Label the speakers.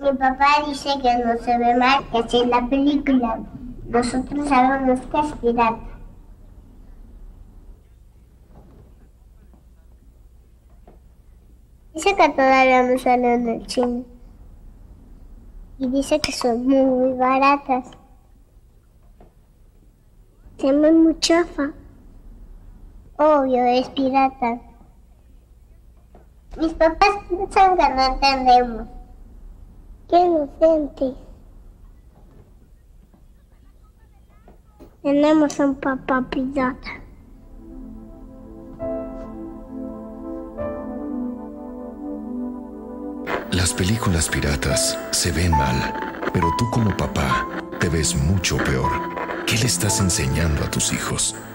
Speaker 1: Mi papá dice que no se ve mal, que así es la película. Nosotros sabemos que es pirata. Dice que todavía no sale en el cine. Y dice que son muy baratas. Se ve muy chafa. Obvio, es pirata. Mis papás piensan que no entendemos. Qué inocentes. Tenemos un papá pirata.
Speaker 2: Las películas piratas se ven mal, pero tú como papá te ves mucho peor. ¿Qué le estás enseñando a tus hijos?